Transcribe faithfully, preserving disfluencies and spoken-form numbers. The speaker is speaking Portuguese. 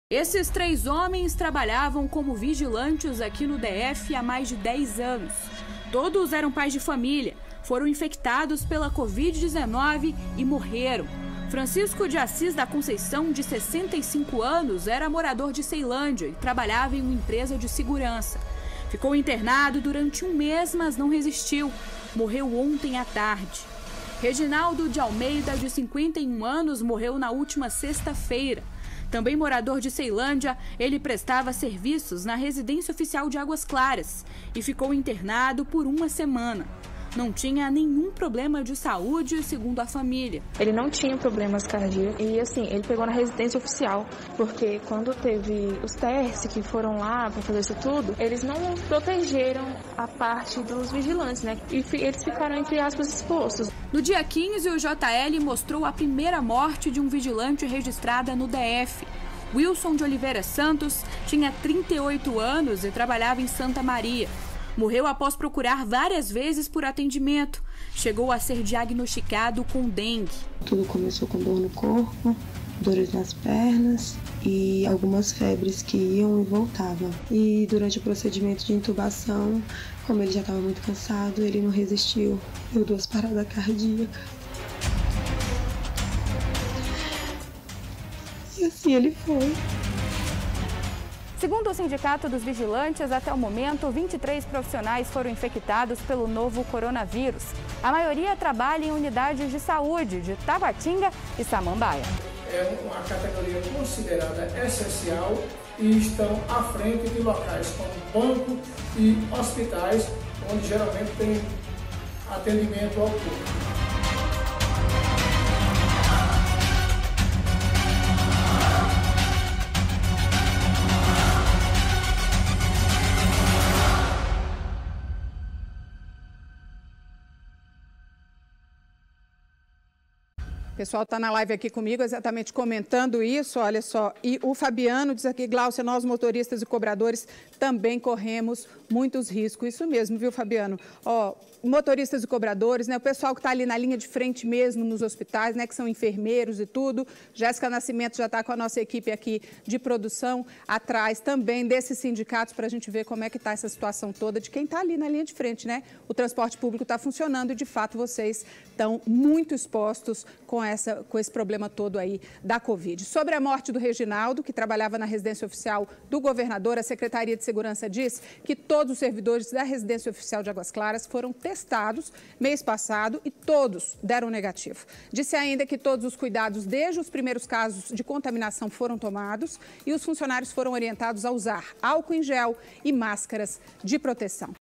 Esses três homens trabalhavam como vigilantes aqui no D F há mais de dez anos. Todos eram pais de família, foram infectados pela covid dezenove e morreram. Francisco de Assis da Conceição, de sessenta e cinco anos, era morador de Ceilândia e trabalhava em uma empresa de segurança. Ficou internado durante um mês, mas não resistiu. Morreu ontem à tarde. Reginaldo de Almeida, de cinquenta e um anos, morreu na última sexta-feira. Também morador de Ceilândia, ele prestava serviços na residência oficial de Águas Claras e ficou internado por uma semana. Não tinha nenhum problema de saúde, segundo a família. Ele não tinha problemas cardíacos e, assim, ele pegou na residência oficial, porque quando teve os testes que foram lá para fazer isso tudo, eles não protegeram a parte dos vigilantes, né? E eles ficaram, entre aspas, expostos. No dia quinze, o J L mostrou a primeira morte de um vigilante registrada no D F. Wilson de Oliveira Santos tinha trinta e oito anos e trabalhava em Santa Maria. Morreu após procurar várias vezes por atendimento. Chegou a ser diagnosticado com dengue. Tudo começou com dor no corpo, dores nas pernas e algumas febres que iam e voltavam. E durante o procedimento de intubação, como ele já estava muito cansado, ele não resistiu. Deu duas paradas cardíacas. E assim ele foi. Segundo o Sindicato dos Vigilantes, até o momento, vinte e três profissionais foram infectados pelo novo coronavírus. A maioria trabalha em unidades de saúde de Tabatinga e Samambaia. É uma categoria considerada essencial e estão à frente de locais como banco e hospitais, onde geralmente tem atendimento ao público. O pessoal está na live aqui comigo exatamente comentando isso, olha só. E o Fabiano diz aqui, Glaucia, nós motoristas e cobradores também corremos muitos riscos. Isso mesmo, viu, Fabiano? Ó, motoristas e cobradores, né? O pessoal que está ali na linha de frente mesmo nos hospitais, né? Que são enfermeiros e tudo. Jéssica Nascimento já está com a nossa equipe aqui de produção atrás também desses sindicatos para a gente ver como é que está essa situação toda de quem está ali na linha de frente, né? O transporte público está funcionando e, de fato, vocês estão muito expostos com essa, com esse problema todo aí da Covid. Sobre a morte do Reginaldo, que trabalhava na residência oficial do governador, a Secretaria de Segurança disse que todos os servidores da residência oficial de Águas Claras foram testados mês passado e todos deram negativo. Disse ainda que todos os cuidados desde os primeiros casos de contaminação foram tomados e os funcionários foram orientados a usar álcool em gel e máscaras de proteção.